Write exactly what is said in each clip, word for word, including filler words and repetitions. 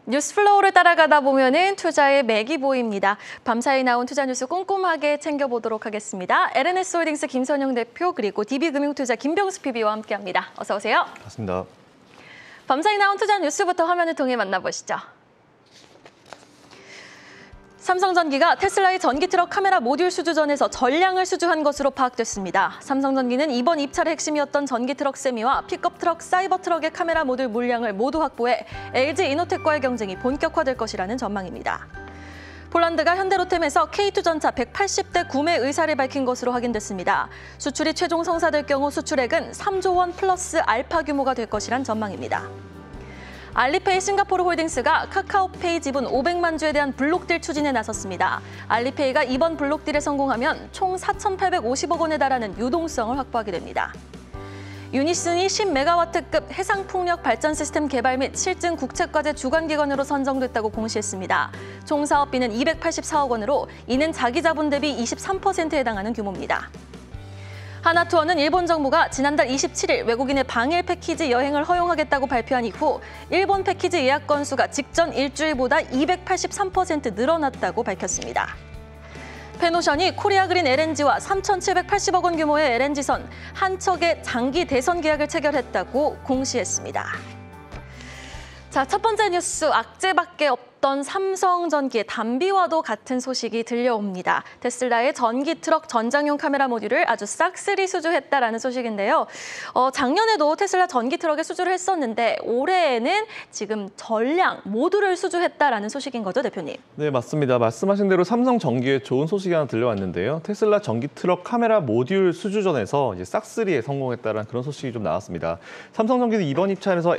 뉴스 플로우를 따라가다 보면은 투자의 맥이 보입니다. 밤사이 나온 투자 뉴스 꼼꼼하게 챙겨보도록 하겠습니다. 엘엔에스홀딩스 김선영 대표 그리고 디비금융투자 김병수 피비와 함께합니다. 어서 오세요. 맞습니다. 밤사이 나온 투자 뉴스부터 화면을 통해 만나보시죠. 삼성전기가 테슬라의 전기트럭 카메라 모듈 수주전에서 전량을 수주한 것으로 파악됐습니다. 삼성전기는 이번 입찰의 핵심이었던 전기트럭 세미와 픽업트럭, 사이버트럭의 카메라 모듈 물량을 모두 확보해 엘지이노텍과의 경쟁이 본격화될 것이라는 전망입니다. 폴란드가 현대로템에서 케이투전차 백팔십 대 구매 의사를 밝힌 것으로 확인됐습니다. 수출이 최종 성사될 경우 수출액은 삼조 원 플러스 알파 규모가 될 것이란 전망입니다. 알리페이 싱가포르 홀딩스가 카카오페이 지분 오백만 주에 대한 블록딜 추진에 나섰습니다. 알리페이가 이번 블록딜에 성공하면 총 사천팔백오십억 원에 달하는 유동성을 확보하게 됩니다. 유니슨이 십 메가와트급 해상풍력 발전 시스템 개발 및 실증 국책과제 주관기관으로 선정됐다고 공시했습니다. 총 사업비는 이백팔십사억 원으로 이는 자기 자본 대비 이십삼 퍼센트에 해당하는 규모입니다. 하나투어는 일본 정부가 지난달 이십칠일 외국인의 방일 패키지 여행을 허용하겠다고 발표한 이후 일본 패키지 예약 건수가 직전 일주일보다 이백팔십삼 퍼센트 늘어났다고 밝혔습니다. 페노션이 코리아그린 엘엔지와 삼천칠백팔십억 원 규모의 엘엔지선 한 척의 장기 대선 계약을 체결했다고 공시했습니다. 자, 첫 번째 뉴스, 악재밖에 없던 삼성전기의 담비와도 같은 소식이 들려옵니다. 테슬라의 전기트럭 전장용 카메라 모듈을 아주 싹쓸이 수주했다라는 소식인데요. 어, 작년에도 테슬라 전기트럭에 수주를 했었는데 올해에는 지금 전량 모듈을 수주했다라는 소식인 거죠, 대표님? 네, 맞습니다. 말씀하신 대로 삼성전기에 좋은 소식이 하나 들려왔는데요. 테슬라 전기트럭 카메라 모듈 수주전에서 이제 싹쓸이에 성공했다는 그런 소식이 좀 나왔습니다. 삼성전기는 이번 입찰에서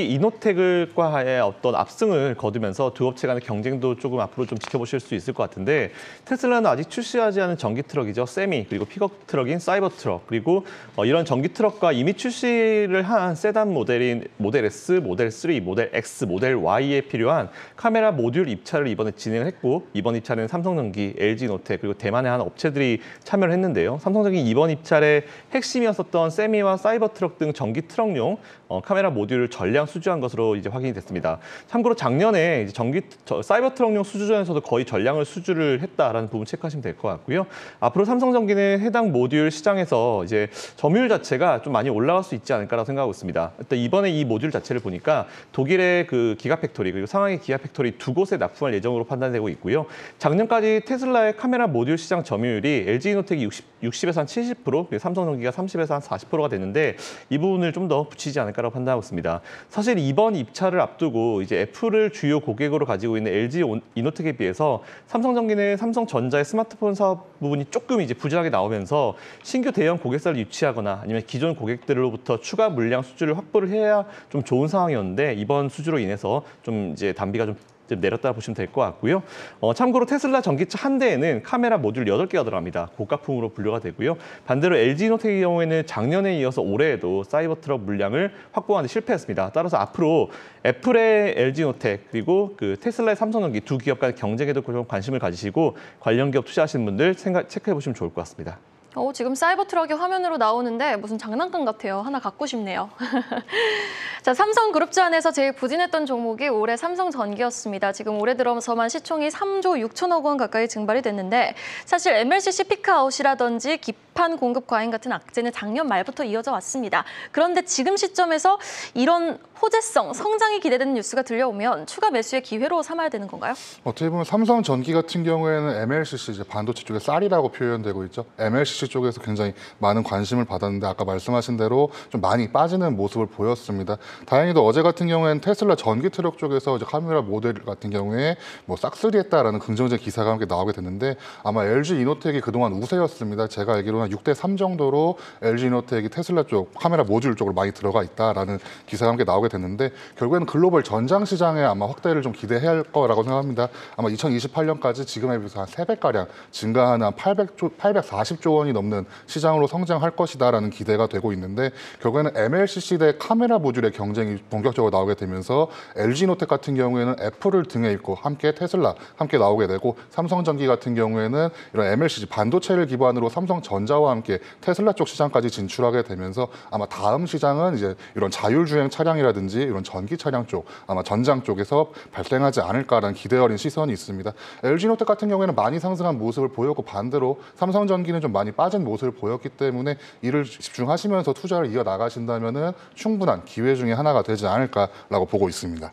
엘지이노텍과 의 어떤 압승을 거두면서 두 업체 간의 경쟁도 조금 앞으로 좀 지켜보실 수 있을 것 같은데, 테슬라는 아직 출시하지 않은 전기 트럭이죠. 세미, 그리고 픽업 트럭인 사이버 트럭, 그리고 어, 이런 전기 트럭과 이미 출시를 한 세단 모델인 모델 S, 모델 쓰리, 모델 X, 모델 Y에 필요한 카메라 모듈 입찰을 이번에 진행을 했고, 이번 입찰에는 삼성전기, 엘지노텍, 그리고 대만의 한 업체들이 참여를 했는데요. 삼성전기 이번 입찰의 핵심이었었던 세미와 사이버 트럭 등 전기 트럭용 어, 카메라 모듈을 전량 수주한 것으로 이제 확인이 됐습니다. 참고로 작년에 이제 전기 저, 사이버 트럭용 수주전에서도 거의 전량을 수주를 했다라는 부분 체크하시면 될 것 같고요. 앞으로 삼성전기는 해당 모듈 시장에서 이제 점유율 자체가 좀 많이 올라갈 수 있지 않을까라고 생각하고 있습니다. 일단 이번에 이 모듈 자체를 보니까 독일의 그 기가팩토리 그리고 상하이 기가팩토리 두 곳에 납품할 예정으로 판단되고 있고요. 작년까지 테슬라의 카메라 모듈 시장 점유율이 엘지이노텍이 육십, 육십에서 한 칠십 퍼센트, 삼성전기가 삼십에서 한 사십 퍼센트가 됐는데 이 부분을 좀 더 붙이지 않을까라고 판단하고 있습니다. 사실 이번 입찰을 앞두고 이제 애플을 주요 고객으로 가지고 있는 엘지이노텍에 비해서 삼성전기는 삼성전자의 스마트폰 사업 부분이 조금 이제 부진하게 나오면서 신규 대형 고객사를 유치하거나 아니면 기존 고객들로부터 추가 물량 수주를 확보를 해야 좀 좋은 상황이었는데, 이번 수주로 인해서 좀 이제 단비가 좀 내렸다 보시면 될 것 같고요. 어, 참고로 테슬라 전기차 한 대에는 카메라 모듈 여덟 개가 들어갑니다. 고가품으로 분류가 되고요. 반대로 엘지이노텍의 경우에는 작년에 이어서 올해에도 사이버 트럭 물량을 확보하는 데 실패했습니다. 따라서 앞으로 애플의 엘지이노텍 그리고 그 테슬라의 삼성전기 두 기업 간의 경쟁에도 좀 관심을 가지시고 관련 기업 투자하시는 분들 생각, 체크해 보시면 좋을 것 같습니다. 어, 지금 사이버 트럭이 화면으로 나오는데 무슨 장난감 같아요. 하나 갖고 싶네요. 자, 삼성그룹주 안에서 제일 부진했던 종목이 올해 삼성전기였습니다. 지금 올해 들어서만 시총이 삼조 육천억 원 가까이 증발이 됐는데, 사실 엠엘씨씨 피크아웃이라든지 기판 공급 과잉 같은 악재는 작년 말부터 이어져 왔습니다. 그런데 지금 시점에서 이런 호재성, 성장이 기대되는 뉴스가 들려오면 추가 매수의 기회로 삼아야 되는 건가요? 어떻게 보면 삼성전기 같은 경우에는 엠엘씨씨, 이제 반도체 쪽에 쌀이라고 표현되고 있죠. 엠엘씨씨 쪽에서 굉장히 많은 관심을 받았는데 아까 말씀하신 대로 좀 많이 빠지는 모습을 보였습니다. 다행히도 어제 같은 경우에는 테슬라 전기 트럭 쪽에서 이제 카메라 모델 같은 경우에 뭐 싹쓸이 했다라는 긍정적 기사가 함께 나오게 됐는데, 아마 엘지이노텍이 그동안 우세였습니다. 제가 알기로는 육 대 삼 정도로 엘지이노텍이 테슬라 쪽 카메라 모듈 쪽으로 많이 들어가 있다라는 기사가 함께 나오게 됐는데, 결국에는 글로벌 전장 시장에 아마 확대를 좀 기대해야 할 거라고 생각합니다. 아마 이천이십팔 년까지 지금에 비해서 한 세 배가량 증가하는 한 팔백조, 팔백사십조 원이 넘는 시장으로 성장할 것이다라는 기대가 되고 있는데, 결국에는 엠엘씨씨 대 카메라 모듈의 경쟁이 본격적으로 나오게 되면서 엘지이노텍 같은 경우에는 애플을 등에 잇고 함께 테슬라 함께 나오게 되고, 삼성전기 같은 경우에는 이런 엠엘씨씨 반도체를 기반으로 삼성전자 전자와 함께 테슬라 쪽 시장까지 진출하게 되면서 아마 다음 시장은 이제 이런 자율주행 차량이라든지 이런 전기 차량 쪽, 아마 전장 쪽에서 발생하지 않을까라는 기대 어린 시선이 있습니다. 엘지노텍 같은 경우에는 많이 상승한 모습을 보였고 반대로 삼성전기는 좀 많이 빠진 모습을 보였기 때문에 이를 집중하시면서 투자를 이어 나가신다면은 충분한 기회 중에 하나가 되지 않을까라고 보고 있습니다.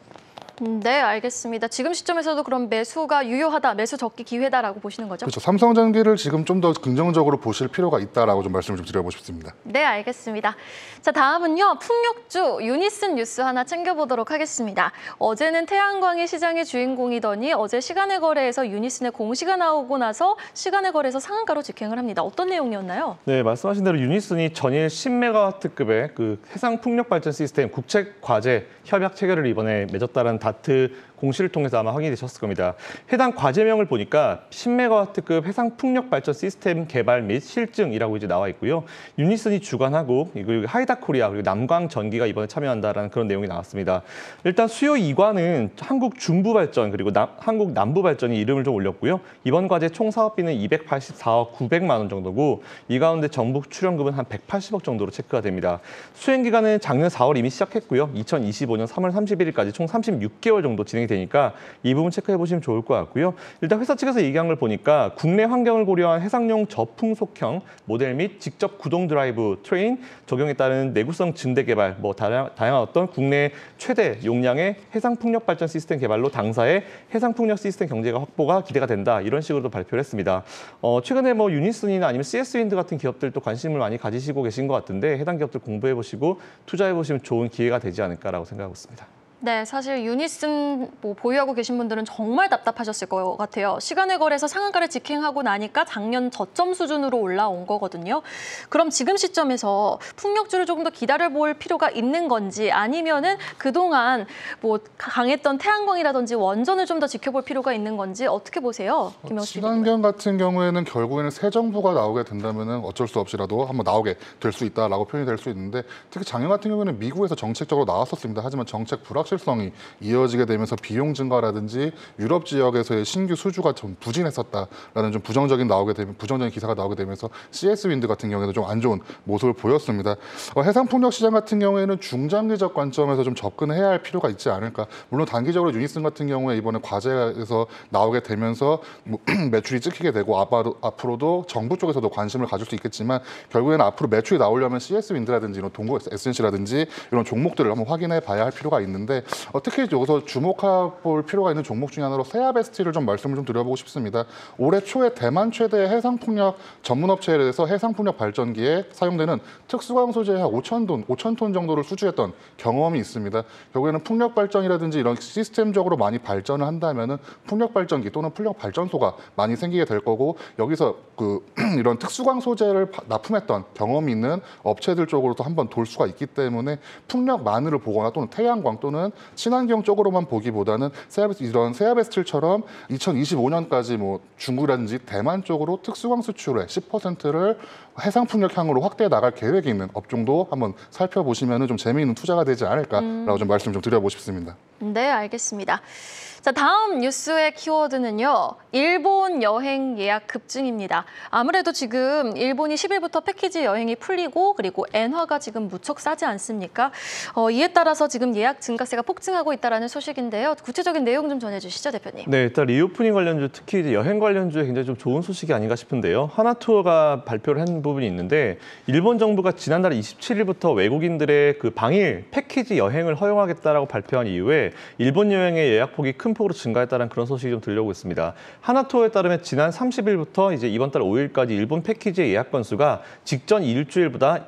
네, 알겠습니다. 지금 시점에서도 그럼 매수가 유효하다, 매수 적기 기회다라고 보시는 거죠? 그렇죠. 삼성전기를 지금 좀 더 긍정적으로 보실 필요가 있다라고 좀 말씀을 좀 드려보고 싶습니다. 네, 알겠습니다. 자, 다음은요. 풍력주 유니슨 뉴스 하나 챙겨보도록 하겠습니다. 어제는 태양광이 시장의 주인공이더니 어제 시간의 거래에서 유니슨의 공시가 나오고 나서 시간의 거래에서 상한가로 직행을 합니다. 어떤 내용이었나요? 네, 말씀하신 대로 유니슨이 전일 십 메가와트급의 그 해상 풍력 발전 시스템 국책 과제 협약 체결을 이번에 맺었다는 다트 공시를 통해서 아마 확인이 되셨을 겁니다. 해당 과제명을 보니까 십 메가와트급 해상 풍력 발전 시스템 개발 및 실증이라고 이제 나와 있고요. 유니슨이 주관하고 그리고 하이다코리아 그리고 남광전기가 이번에 참여한다라는 그런 내용이 나왔습니다. 일단 수요 이 관은 한국 중부발전 그리고 남, 한국 남부발전이 이름을 좀 올렸고요. 이번 과제 총 사업비는 이백팔십사억 구백만 원 정도고 이 가운데 정부 출연금은 한 백팔십억 정도로 체크가 됩니다. 수행 기간은 작년 사월 이미 시작했고요. 이천이십오 년 삼월 삼십일일까지 총 삼십육 개월 정도 진행이 되니까 이 부분 체크해 보시면 좋을 것 같고요. 일단 회사 측에서 얘기한 걸 보니까 국내 환경을 고려한 해상용 저풍속형 모델 및 직접 구동 드라이브 트레인 적용에 따른 내구성 증대 개발, 뭐 다양, 다양한 어떤 국내 최대 용량의 해상 풍력 발전 시스템 개발로 당사의 해상 풍력 시스템 경제가 확보가 기대가 된다. 이런 식으로도 발표를 했습니다. 어, 최근에 뭐 유니슨이나 아니면 씨에스윈드 같은 기업들도 관심을 많이 가지시고 계신 것 같은데 해당 기업들 공부해 보시고 투자해 보시면 좋은 기회가 되지 않을까라고 생각하고 있습니다. 네, 사실 유니슨 뭐 보유하고 계신 분들은 정말 답답하셨을 것 같아요. 시간의 거래에서 상한가를 직행하고 나니까 작년 저점 수준으로 올라온 거거든요. 그럼 지금 시점에서 풍력주를 조금 더 기다려볼 필요가 있는 건지 아니면은 그동안 뭐 강했던 태양광이라든지 원전을 좀 더 지켜볼 필요가 있는 건지 어떻게 보세요? 김영수 대표님. 친환경 같은 경우에는 결국에는 새 정부가 나오게 된다면은 어쩔 수 없이라도 한번 나오게 될 수 있다라고 표현이 될 수 있는데 특히 작년 같은 경우에는 미국에서 정책적으로 나왔었습니다. 하지만 정책 불확실성이 이어지게 되면서 비용 증가라든지 유럽 지역에서의 신규 수주가 좀 부진했었다라는 좀 부정적인 나오게 되면 부정적인 기사가 나오게 되면서 씨에스윈드 같은 경우에는 좀 안 좋은 모습을 보였습니다. 어, 해상 풍력 시장 같은 경우에는 중장기적 관점에서 좀 접근해야 할 필요가 있지 않을까. 물론 단기적으로 유니슨 같은 경우에 이번에 과제에서 나오게 되면서 뭐 매출이 찍히게 되고 앞으로, 앞으로도 정부 쪽에서도 관심을 가질 수 있겠지만 결국에는 앞으로 매출이 나오려면 씨에스윈드라든지 이런 동고 에스엔씨라든지 이런 종목들을 한번 확인해 봐야 할 필요가 있는데 어, 특히 여기서 주목해볼 필요가 있는 종목 중에 하나로 세아베스티를 좀 말씀을 좀 드려보고 싶습니다. 올해 초에 대만 최대 해상풍력 전문업체에 대해서 해상풍력 발전기에 사용되는 특수광소재 오천 톤, 오천 톤 정도를 수주했던 경험이 있습니다. 결국에는 풍력 발전이라든지 이런 시스템적으로 많이 발전을 한다면은 풍력 발전기 또는 풍력 발전소가 많이 생기게 될 거고 여기서 그 이런 특수광 소재를 납품했던 경험이 있는 업체들 쪽으로도 한번 돌 수가 있기 때문에 풍력만을 보거나 또는 태양광 또는 친환경 쪽으로만 보기보다는 세아베스, 이런 세아베스틸처럼 이천이십오 년까지 뭐 중국이라든지 대만 쪽으로 특수광 수출의 십 퍼센트를 해상 풍력 향으로 확대해 나갈 계획이 있는 업종도 한번 살펴보시면 좀 재미있는 투자가 되지 않을까라고 음. 좀 말씀 좀 드려보고 싶습니다. 네, 알겠습니다. 자, 다음 뉴스의 키워드는요. 일본 여행 예약 급증입니다. 아무래도 지금 일본이 십 일부터 패키지 여행이 풀리고 그리고 엔화가 지금 무척 싸지 않습니까? 어, 이에 따라서 지금 예약 증가세가 폭증하고 있다는 소식인데요. 구체적인 내용 좀 전해주시죠, 대표님. 네, 일단 리오프닝 관련주, 특히 이제 여행 관련주에 굉장히 좀 좋은 소식이 아닌가 싶은데요. 하나투어가 발표를 한 부분이 있는데 일본 정부가 지난달 이십칠 일부터 외국인들의 그 방일 패키지 여행을 허용하겠다라고 발표한 이후에 일본 여행의 예약폭이 큰 폭으로 증가했다는 그런 소식이 좀 들려오고 있습니다. 하나투어에 따르면 지난 삼십 일부터 이제 이번 달 오 일까지 일본 패키지의 예약 건수가 직전 일주일보다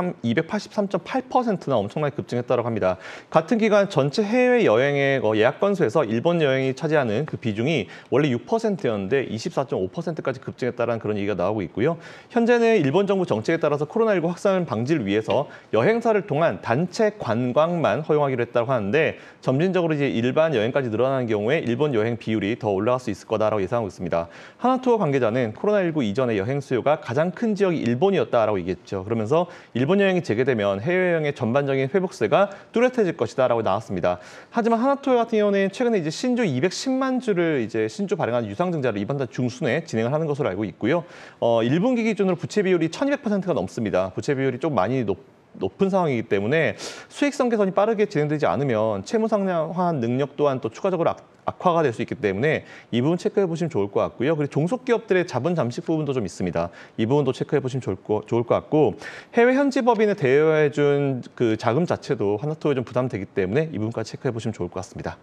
이백팔십삼 점 팔 퍼센트나 엄청나게 급증했다고 합니다. 같은 기간 전체 해외 여행의 예약 건수에서 일본 여행이 차지하는 그 비중이 원래 육 퍼센트였는데 이십사 점 오 퍼센트까지 급증했다는 그런 얘기가 나오고 있고요. 현재는 일본 정부 정책에 따라서 코로나십구 확산 방지를 위해서 여행사를 통한 단체 관광만 허용하기로 했다고 하는데 점진 점진적으로 이제 일반 여행까지 늘어나는 경우에 일본 여행 비율이 더 올라갈 수 있을 거다라고 예상하고 있습니다. 하나투어 관계자는 코로나십구 이전의 여행 수요가 가장 큰 지역이 일본이었다라고 얘기했죠. 그러면서 일본 여행이 재개되면 해외여행의 전반적인 회복세가 뚜렷해질 것이다라고 나왔습니다. 하지만 하나투어 같은 경우는 최근에 이제 신주 이백십만 주를 이제 신주 발행한 유상증자를 이번 달 중순에 진행을 하는 것으로 알고 있고요. 어, 일 분기 기준으로 부채 비율이 천이백 퍼센트가 넘습니다. 부채 비율이 좀 많이 높 높은 상황이기 때문에 수익성 개선이 빠르게 진행되지 않으면 채무 상환 능력 또한 또 추가적으로 악, 악화가 될 수 있기 때문에 이 부분 체크해 보시면 좋을 것 같고요. 그리고 종속기업들의 자본 잠식 부분도 좀 있습니다. 이 부분도 체크해 보시면 좋을 것, 좋을 것 같고 해외 현지 법인을 대여해 준 그 자금 자체도 하나투어에 좀 부담되기 때문에 이 부분까지 체크해 보시면 좋을 것 같습니다.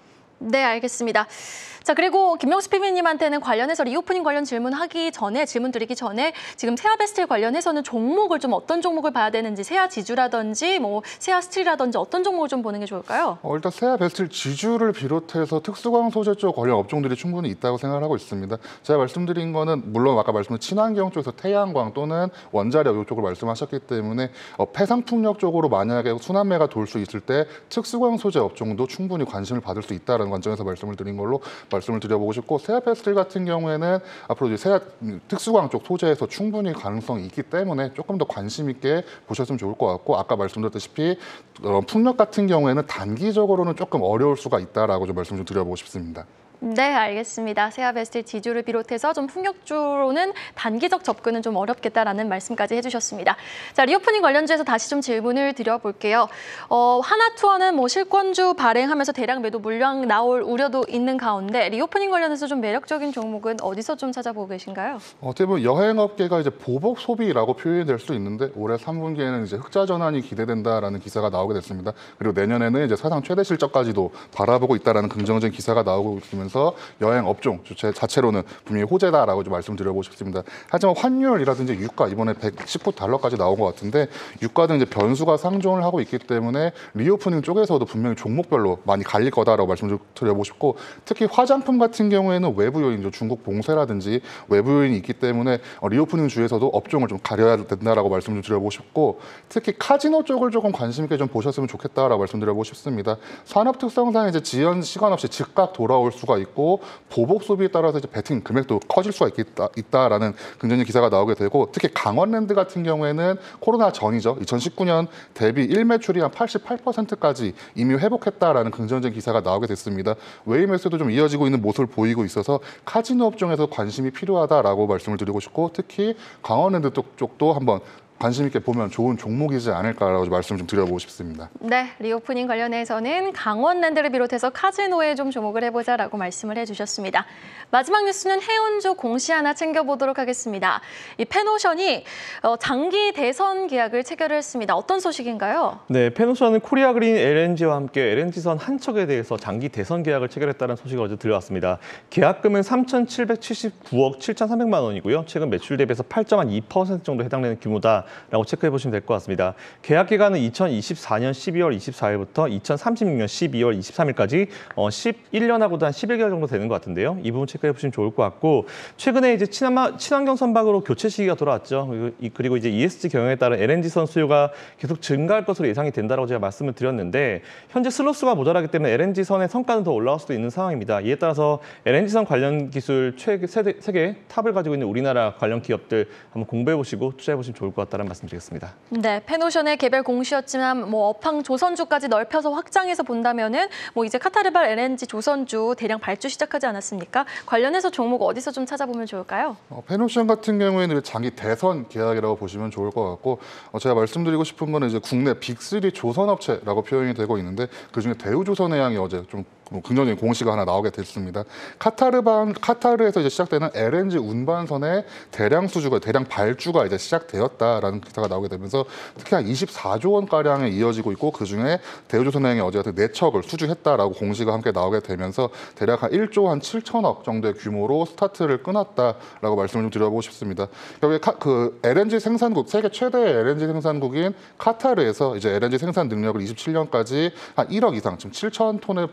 네, 알겠습니다. 자, 그리고 김명수 피디님한테는 관련해서 리오프닝 관련 질문하기 전에, 질문 드리기 전에 지금 세아베스틸 관련해서는 종목을 좀 어떤 종목을 봐야 되는지, 세아지주라든지 뭐 세아스틸이라든지 어떤 종목을 좀 보는 게 좋을까요? 어, 일단 세아베스틸 지주를 비롯해서 특수광 소재 쪽 관련 업종들이 충분히 있다고 생각을 하고 있습니다. 제가 말씀드린 거는 물론 아까 말씀드린 친환경 쪽에서 태양광 또는 원자력 이쪽을 말씀하셨기 때문에 어, 폐상풍력 쪽으로 만약에 순환매가 돌 수 있을 때 특수광 소재 업종도 충분히 관심을 받을 수 있다는 관점에서 말씀을 드린 걸로 말씀을 드려보고 싶고 세아페스틸 같은 경우에는 앞으로 이제 세아 특수광 쪽 소재에서 충분히 가능성이 있기 때문에 조금 더 관심 있게 보셨으면 좋을 것 같고 아까 말씀드렸다시피 어, 풍력 같은 경우에는 단기적으로는 조금 어려울 수가 있다라고 좀 말씀 좀 드려보고 싶습니다. 네, 알겠습니다. 세아베스틸 지주를 비롯해서 좀 풍력주로는 단기적 접근은 좀 어렵겠다라는 말씀까지 해주셨습니다. 자, 리오프닝 관련주에서 다시 좀 질문을 드려볼게요. 어, 하나투어는 뭐 실권주 발행하면서 대량 매도 물량 나올 우려도 있는 가운데 리오프닝 관련해서 좀 매력적인 종목은 어디서 좀 찾아보고 계신가요? 어떻게 보면 여행업계가 이제 보복 소비라고 표현이 될 수도 있는데 올해 삼 분기에는 이제 흑자 전환이 기대된다라는 기사가 나오게 됐습니다. 그리고 내년에는 이제 사상 최대 실적까지도 바라보고 있다라는 긍정적인 기사가 나오고 있으면서 여행 업종 자체로는 분명히 호재다라고 좀 말씀드려보고 싶습니다. 하지만 환율이라든지 유가 이번에 백십구 달러까지 나온 것 같은데 유가 등 이제 변수가 상존을 하고 있기 때문에 리오프닝 쪽에서도 분명히 종목별로 많이 갈릴 거다라고 말씀드려보고 싶고 특히 화장품 같은 경우에는 외부 요인, 중국 봉쇄라든지 외부 요인이 있기 때문에 리오프닝 주에서도 업종을 좀 가려야 된다라고 말씀 좀 드려보고 싶고 특히 카지노 쪽을 조금 관심 있게 좀 보셨으면 좋겠다라고 말씀드려보고 싶습니다. 산업 특성상 이제 지연 시간 없이 즉각 돌아올 수가 있고 보복 소비에 따라서 이제 베팅 금액도 커질 수가 있겠다, 있다라는 긍정적인 기사가 나오게 되고 특히 강원랜드 같은 경우에는 코로나 전이죠. 이천십구 년 대비 일 매출이 한 팔십팔 퍼센트까지 이미 회복했다라는 긍정적인 기사가 나오게 됐습니다. 외인 매수도 좀 이어지고 있는 모습을 보이고 있어서 카지노 업종에서 관심이 필요하다라고 말씀을 드리고 싶고 특히 강원랜드 쪽도 한번 관심 있게 보면 좋은 종목이지 않을까라고 말씀 좀 드려보고 싶습니다. 네, 리오프닝 관련해서는 강원랜드를 비롯해서 카지노에 좀 주목을 해보자라고 말씀을 해주셨습니다. 마지막 뉴스는 해운주 공시 하나 챙겨보도록 하겠습니다. 이 페노션이 장기 대선 계약을 체결을 했습니다. 어떤 소식인가요? 네, 페노션은 코리아 그린 엘엔지와 함께 엘엔지선 한 척에 대해서 장기 대선 계약을 체결했다는 소식을 어제 들려왔습니다. 계약금은 삼천칠백칠십구억 칠천삼백만 원이고요. 최근 매출 대비해서 팔 점 이 퍼센트 정도 해당되는 규모다. 라고 체크해 보시면 될 것 같습니다. 계약 기간은 이천이십사 년 십이월 이십사일부터 이천삼십육 년 십이월 이십삼일까지 어, 십일 년하고도 한 십일 개월 정도 되는 것 같은데요. 이 부분 체크해 보시면 좋을 것 같고 최근에 이제 친환, 친환경 선박으로 교체 시기가 돌아왔죠. 그리고, 그리고 이제 이에스지 경영에 따른 엘엔지선 수요가 계속 증가할 것으로 예상이 된다고 제가 말씀을 드렸는데 현재 슬롯수가 모자라기 때문에 엘엔지선의 성과는 더 올라갈 수도 있는 상황입니다. 이에 따라서 엘엔지선 관련 기술 최 세계, 세계 탑을 가지고 있는 우리나라 관련 기업들 한번 공부해 보시고 투자해 보시면 좋을 것 같다는 말씀드리겠습니다. 네, 페노션의 개별 공시였지만 뭐 업황 조선주까지 넓혀서 확장해서 본다면은 뭐 이제 카타르발 엘엔지 조선주 대량 발주 시작하지 않았습니까? 관련해서 종목 어디서 좀 찾아보면 좋을까요? 어, 페노션 같은 경우에는 장기 대선 계약이라고 보시면 좋을 것 같고 어, 제가 말씀드리고 싶은 거는 이제 국내 빅쓰리 조선업체라고 표현이 되고 있는데 그중에 대우조선해양이 어제 좀 긍정적인 공시가 하나 나오게 됐습니다. 카타르반 카타르에서 이제 시작되는 엘엔지 운반선의 대량 수주가 대량 발주가 이제 시작되었다라는 기사가 나오게 되면서 특히 한 이십사조 원 가량에 이어지고 있고 그 중에 대우조선해양이 어제 네 척을 수주했다라고 공시가 함께 나오게 되면서 대략 한 일조 한 칠천억 정도의 규모로 스타트를 끊었다라고 말씀을 좀 드려보고 싶습니다. 결국에 그 엘엔지 생산국 세계 최대의 엘엔지 생산국인 카타르에서 이제 엘엔지 생산 능력을 이십칠 년까지 한 일억 이상 지금 칠천 톤에 칠천만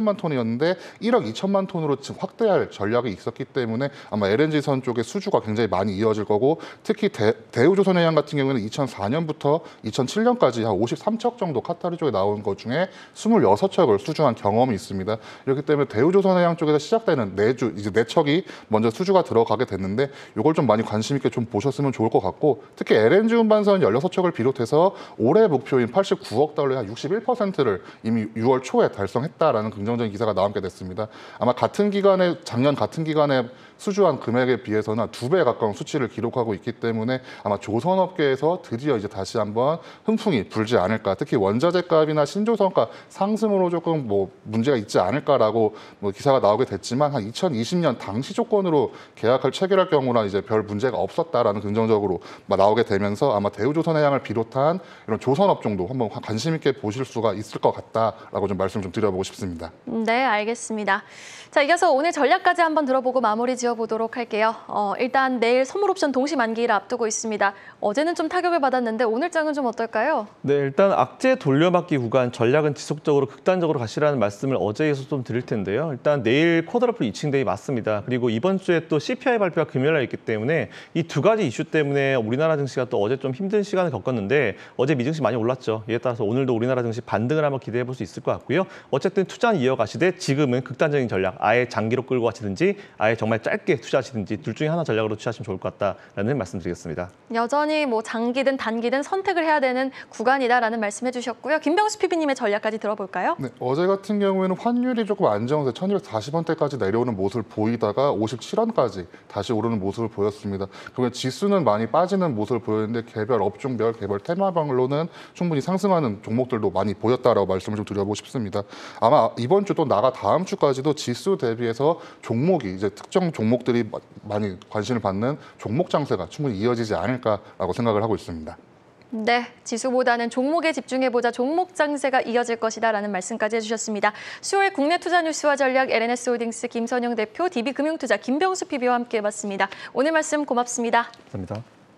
삼천만 톤이었는데 일억 이천만 톤으로 지금 확대할 전략이 있었기 때문에 아마 엘엔지선 쪽의 수주가 굉장히 많이 이어질 거고 특히 대, 대우조선해양 같은 경우에는 이천사 년부터 이천칠 년까지 한 오십삼 척 정도 카타르 쪽에 나온 것 중에 이십육 척을 수주한 경험이 있습니다. 이렇기 때문에 대우조선해양 쪽에서 시작되는 내주 이제 네 척이 먼저 수주가 들어가게 됐는데 이걸 좀 많이 관심 있게 좀 보셨으면 좋을 것 같고 특히 엘엔지 운반선 십육 척을 비롯해서 올해 목표인 팔십구억 달러의 한 육십일 퍼센트를 이미 유월 초에 달성했다라는 긍정적인 기사가 나오게 됐습니다. 아마 같은 기간에 작년 같은 기간에 수주한 금액에 비해서는 두 배 가까운 수치를 기록하고 있기 때문에 아마 조선업계에서 드디어 이제 다시 한번 훈풍이 불지 않을까. 특히 원자재 값이나 신조선가 상승으로 조금 뭐 문제가 있지 않을까라고 뭐 기사가 나오게 됐지만 한 이천이십 년 당시 조건으로 계약을 체결할 경우는 이제 별 문제가 없었다라는 긍정적으로 나오게 되면서 아마 대우조선해양을 비롯한 이런 조선업종도 한번 관심 있게 보실 수가 있을 것 같다라고 좀 말씀 좀 드려보고 싶습니다. 네, 알겠습니다. 자, 이어서 오늘 전략까지 한번 들어보고 마무리 지어보도록 할게요. 어, 일단 내일 선물옵션 동시 만기를 앞두고 있습니다. 어제는 좀 타격을 받았는데 오늘 장은 좀 어떨까요? 네, 일단 악재 돌려막기 구간 전략은 지속적으로 극단적으로 가시라는 말씀을 어제에서 좀 드릴 텐데요. 일단 내일 쿼드러플 이칭데이 맞습니다. 그리고 이번 주에 또 씨피아이 발표가 금요일에 있기 때문에 이 두 가지 이슈 때문에 우리나라 증시가 또 어제 좀 힘든 시간을 겪었는데 어제 미증시 많이 올랐죠. 이에 따라서 오늘도 우리나라 증시 반등을 한번 기대해 볼 수 있을 것 같고요. 어쨌든 투자는 이어가시되 지금은 극단적인 전략, 아예 장기로 끌고 가시든지 아예 정말 짧게 투자하시든지 둘 중에 하나 전략으로 투자하시면 좋을 것 같다라는 말씀드리겠습니다. 여전히 뭐 장기든 단기든 선택을 해야 되는 구간이다라는 말씀해 주셨고요. 김병수 피비님의 전략까지 들어볼까요? 네, 어제 같은 경우에는 환율이 조금 안정돼 천이백사십 원대까지 내려오는 모습을 보이다가 오십칠 원까지 다시 오르는 모습을 보였습니다. 그러면 지수는 많이 빠지는 모습을 보였는데 개별 업종별, 개별 테마별로는 충분히 상승하는 종목들도 많이 보였다라고 말씀을 좀 드려보고 싶습니다. 아마 이번 주 또 나가 다음 주까지도 지수 대비해서 종목이 이제 특정 종목들이 많이 관심을 받는 종목 장세가 충분히 이어지지 않을까라고 생각을 하고 있습니다. 네, 지수보다는 종목에 집중해보자 종목 장세가 이어질 것이다라는 말씀까지 해주셨습니다. 수요일 국내 투자 뉴스와 전략 엘엔에스홀딩스 김선영 대표, 디비금융투자 김병수 피비와 함께 해봤습니다. 오늘 말씀 고맙습니다. 감사합니다.